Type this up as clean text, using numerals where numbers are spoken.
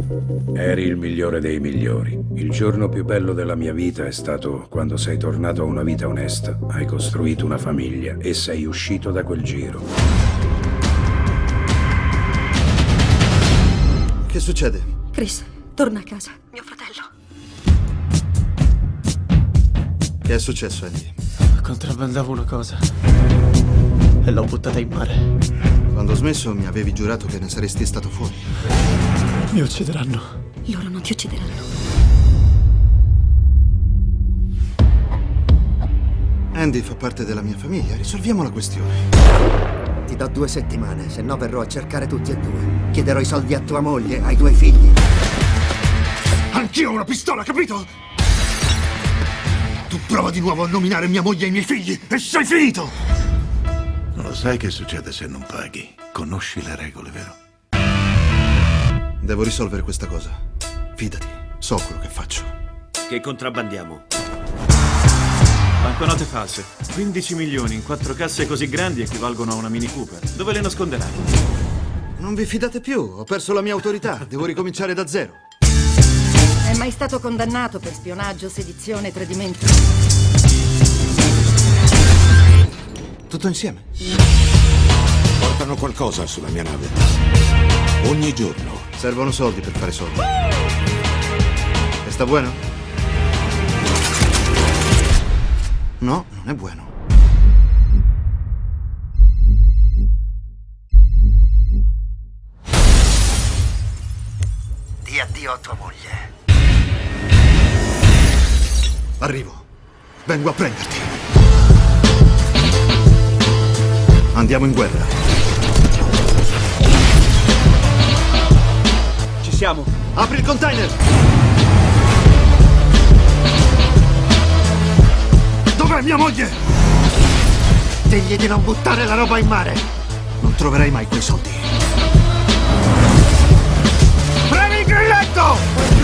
Eri il migliore dei migliori. Il giorno più bello della mia vita è stato quando sei tornato a una vita onesta, hai costruito una famiglia e sei uscito da quel giro. Che succede? Chris, torna a casa. Mio fratello. Che è successo, Andy? Contrabbandavo una cosa e l'ho buttata in mare. Quando ho smesso mi avevi giurato che ne saresti stato fuori. Mi uccideranno. Loro non ti uccideranno. Andy fa parte della mia famiglia, risolviamo la questione. Ti do 2 settimane, se no verrò a cercare tutti e 2. Chiederò i soldi a tua moglie, ai tuoi figli. Anch'io ho una pistola, capito? Tu prova di nuovo a nominare mia moglie e i miei figli e sei finito! Non lo sai che succede se non paghi. Conosci le regole, vero? Devo risolvere questa cosa. Fidati, so quello che faccio. Che contrabbandiamo? Banconote false. 15 milioni in 4 casse così grandi equivalgono a una Mini Cooper. Dove le nasconderai? Non vi fidate più, ho perso la mia autorità, devo ricominciare da zero. È mai stato condannato per spionaggio, sedizione e tradimento? Tutto insieme. Portano qualcosa sulla mia nave. Ogni giorno. Servono soldi per fare soldi. E sta buono? No, non è buono. Di addio a tua moglie. Arrivo. Vengo a prenderti. Andiamo in guerra. Ci siamo. Apri il container! Dov'è mia moglie? Digli di non buttare la roba in mare. Non troverai mai quei soldi. Premi il grilletto!